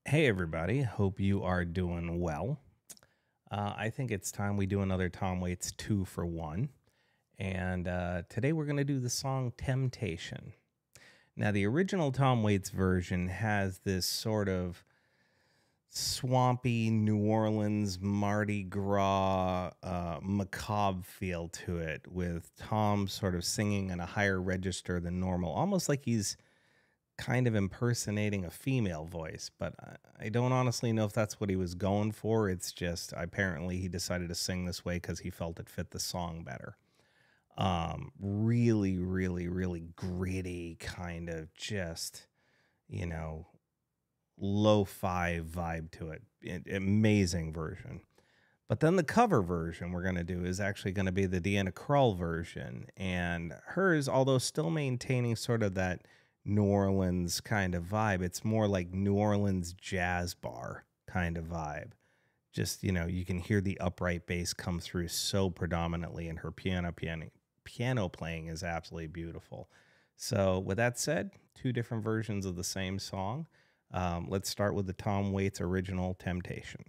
Hey, everybody. Hope you are doing well. I think it's time we do another Tom Waits 2 for 1. And today we're going to do the song Temptation. Now, the original Tom Waits version has this sort of swampy New Orleans Mardi Gras macabre feel to it, with Tom sort of singing in a higher register than normal, almost like he's kind of impersonating a female voice, but I don't honestly know if that's what he was going for. It's just apparently he decided to sing this way because he felt it fit the song better. Really, really, really gritty, kind of just, you know, lo-fi vibe to it. Amazing version. But then the cover version we're going to do is actually going to be the Deanna Krall version. And hers, although still maintaining sort of that New Orleans kind of vibe, it's more like New Orleans jazz bar kind of vibe. Just, you can hear the upright bass come through so predominantly, and her piano playing is absolutely beautiful. So with that said, 2 different versions of the same song. Let's start with the Tom Waits original Temptation.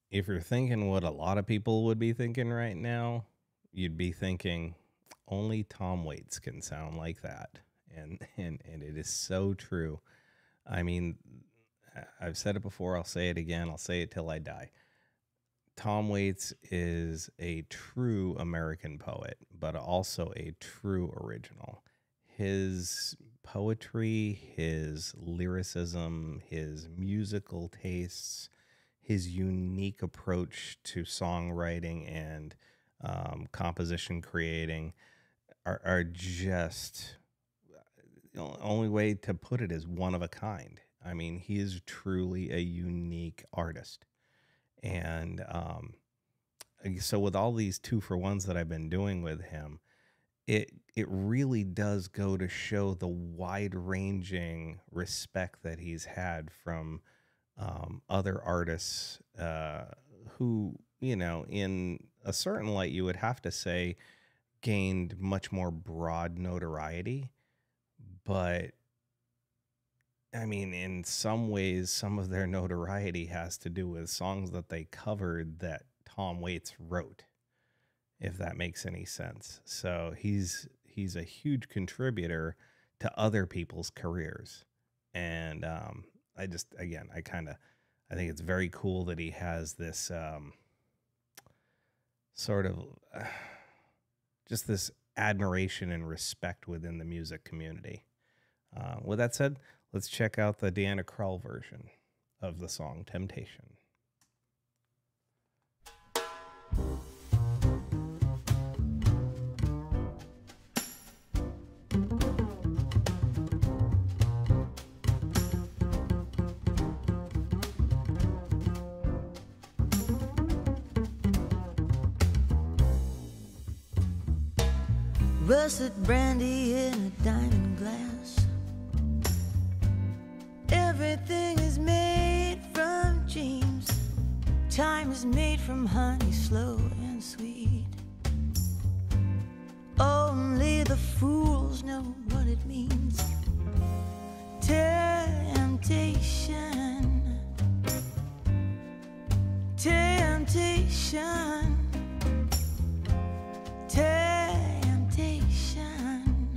if you're thinking what a lot of people would be thinking right now, you'd be thinking only Tom Waits can sound like that. And it is so true. I mean, I've said it before, I'll say it again, I'll say it till I die. Tom Waits is a true American poet, but also a true original. His poetry, his lyricism, his musical tastes, his unique approach to songwriting and composition creating are just, the only way to put it is one of a kind. I mean, he is truly a unique artist. And so with all these 2-for-1s that I've been doing with him, it really does go to show the wide-ranging respect that he's had from other artists who, in a certain light, you would have to say gained much more broad notoriety. But I mean, in some ways, some of their notoriety has to do with songs that they covered that Tom Waits wrote, if that makes any sense. So he's a huge contributor to other people's careers. And I think it's very cool that he has this sort of just this admiration and respect within the music community. With that said, let's check out the Deanna Krall version of the song Temptation. Russet brandy in a diamond glass. Everything is made from dreams. Time is made from honey, slow and sweet. Only the fools know what it means. Temptation, temptation, temptation.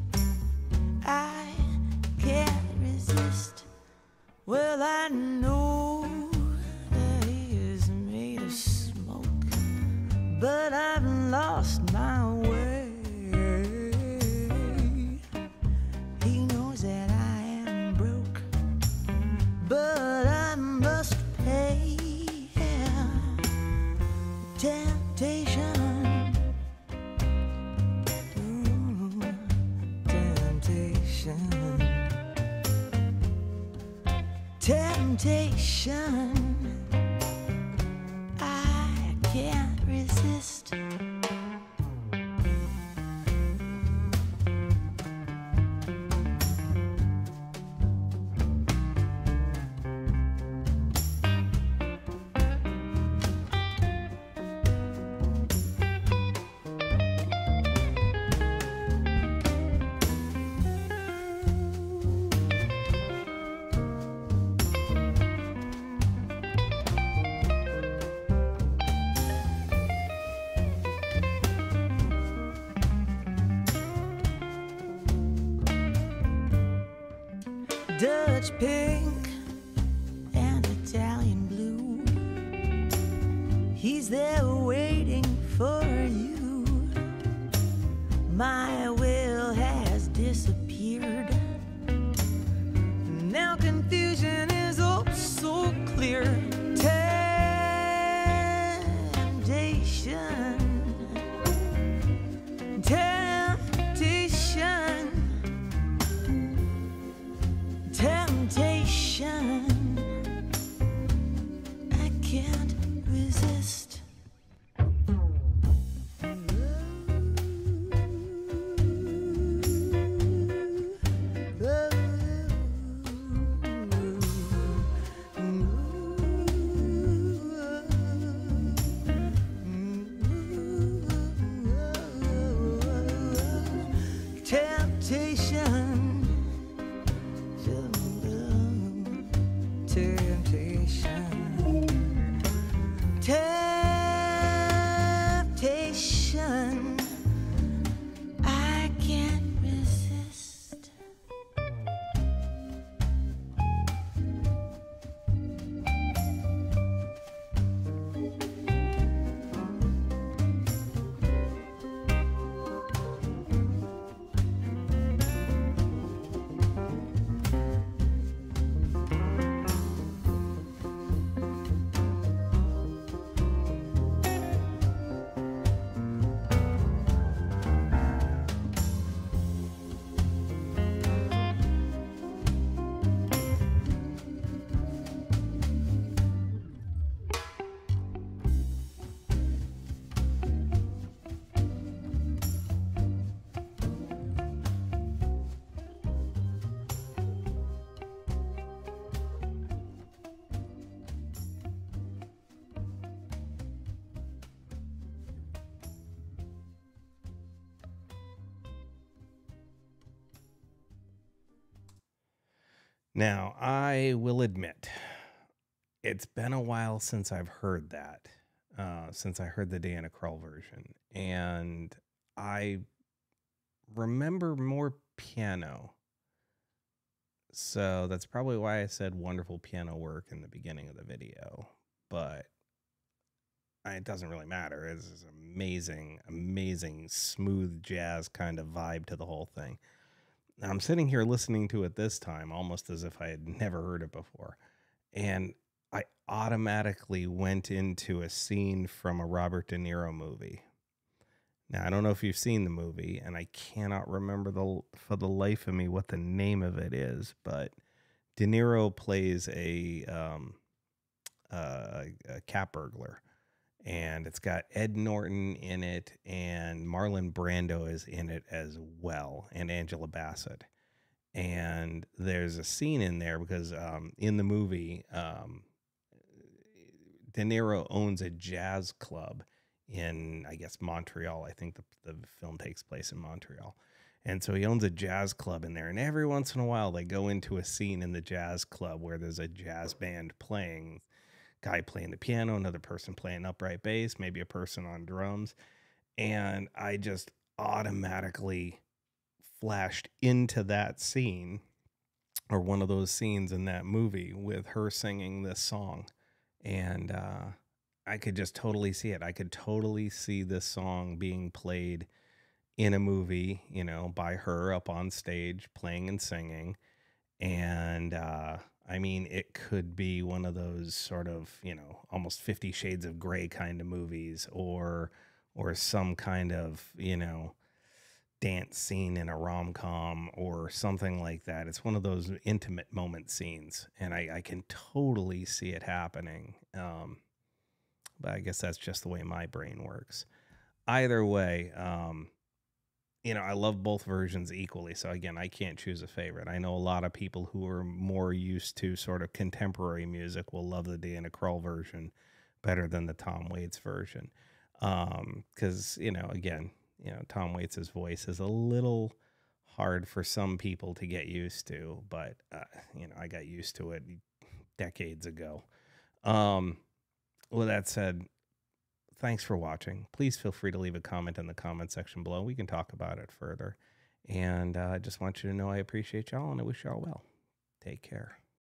I can't resist. Well, I know that he is made of smoke, but I've lost my way. He knows that I am broke, but I must pay. Temptation, ooh, temptation. Temptation, I can't resist. Dutch pink and Italian blue. He's there waiting for you. My will has disappeared. Now confusion is oh so clear. Temptation, temptation. Temptation, I can't resist. Temptation, temptation. Now, I will admit, it's been a while since I've heard that, since I heard the Diana Krall version. And I remember more piano. So that's probably why I said wonderful piano work in the beginning of the video. But it doesn't really matter. It's this amazing, amazing, smooth jazz kind of vibe to the whole thing. Now, I'm sitting here listening to it this time almost as if I had never heard it before. And I automatically went into a scene from a Robert De Niro movie. Now, I don't know if you've seen the movie, and I cannot remember for the life of me what the name of it is, but De Niro plays a cat burglar, and it's got Ed Norton in it, and Marlon Brando is in it as well, and Angela Bassett. And there's a scene in there because in the movie, De Niro owns a jazz club in, I guess, Montreal. I think the film takes place in Montreal. And so he owns a jazz club in there. And every once in a while, they go into a scene in the jazz club where there's a jazz band playing, guy playing the piano, another person playing upright bass, maybe a person on drums. And I just automatically flashed into that scene, or one of those scenes in that movie with her singing this song. And I could just totally see it. I could totally see this song being played in a movie, you know, by her up on stage playing and singing. And I mean, it could be one of those sort of, you know, almost 50 Shades of Grey kind of movies, or some kind of, you know, dance scene in a rom-com or something like that. It's one of those intimate moment scenes, and I can totally see it happening. But I guess that's just the way my brain works. Either way, you know, I love both versions equally. So again, I can't choose a favorite. I know a lot of people who are more used to sort of contemporary music will love the Diana Krall version better than the Tom Waits version. Because, you know, again, you know, Tom Waits' voice is a little hard for some people to get used to, but, you know, I got used to it decades ago. With that said, thanks for watching. Please feel free to leave a comment in the comment section below. We can talk about it further. And I just want you to know I appreciate y'all, and I wish y'all well. Take care.